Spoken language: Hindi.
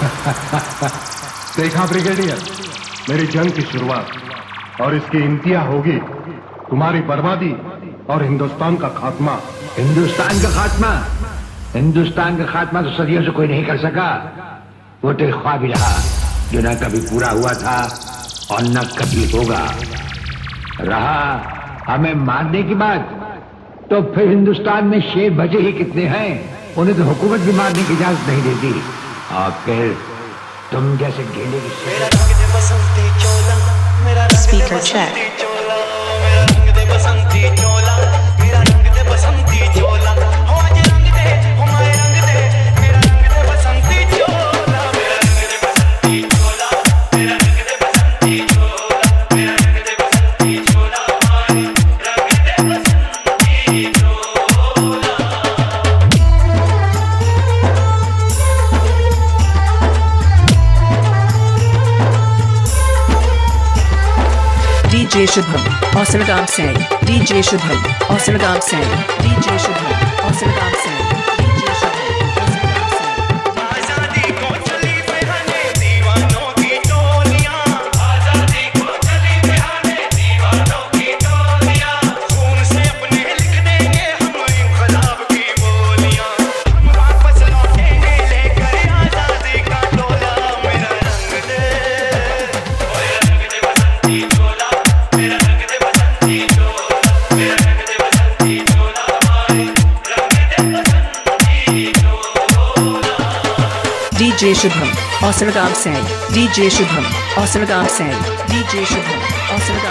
देखा ब्रिगेडियर, मेरी जंग की शुरुआत और इसकी इंतहा होगी तुम्हारी बर्बादी और हिंदुस्तान का खात्मा। हिंदुस्तान का खात्मा? हिंदुस्तान का खात्मा तो सदियों से कोई नहीं कर सका। वो तो एक ख्वाब ही रहा जो न कभी पूरा हुआ था और न कभी होगा। रहा हमें मारने की बात, तो फिर हिंदुस्तान में शेर बचे ही कितने हैं, उन्हें तो हुकूमत भी मारने की इजाजत नहीं देती। और फिर तुम जैसे गेंडे की speaker check. DJ Subham Ossar Aala, DJ Subham Ossar Aala, DJ Subham Ossar Aala, DJ Subham आजादी को चली बहाने दीवानों की टोलियां, आजादी को चली बहाने दीवानों की टोलियां, खून से अपने लिख देंगे हम इंकलाब की बोलियां, हम वापस लौटेंगे लेकर आजादी का टोला। मेरा रंग दे, ओए रंग दे बसंती चोला, मेरा रंग दे बसंती चोला, मेरा रंग दे बसंती चोला, हमारे रंग दे बसंती चोला। DJ Subham Ossar Aala, DJ Subham Ossar Aala, DJ Subham Ossar